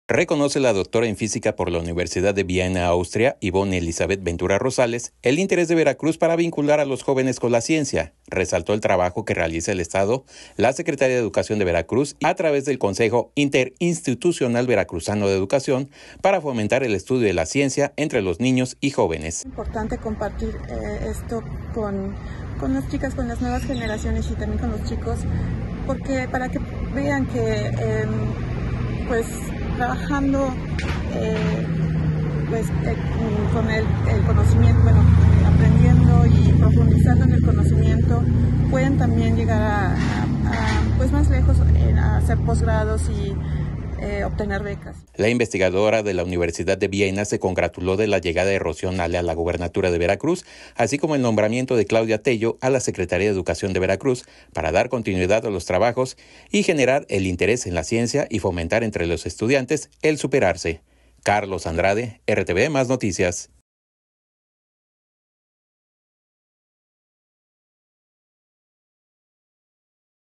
Reconoce la doctora en física por la Universidad de Viena, Austria, Ivonne Elizabeth Ventura Rosales, el interés de Veracruz para vincular a los jóvenes con la ciencia. Resaltó el trabajo que realiza el Estado, la Secretaría de Educación de Veracruz, a través del Consejo Interinstitucional Veracruzano de Educación, para fomentar el estudio de la ciencia entre los niños y jóvenes. Es importante compartir esto con las chicas, con las nuevas generaciones y también con los chicos, porque para que vean que trabajando con el conocimiento, aprendiendo y profundizando en el conocimiento, pueden también llegar a más lejos, a hacer posgrados y obtener becas. La investigadora de la Universidad de Viena se congratuló de la llegada de Rocío Nale a la gubernatura de Veracruz, así como el nombramiento de Claudia Tello a la Secretaría de Educación de Veracruz, para dar continuidad a los trabajos y generar el interés en la ciencia y fomentar entre los estudiantes el superarse. Carlos Andrade, RTV Más Noticias.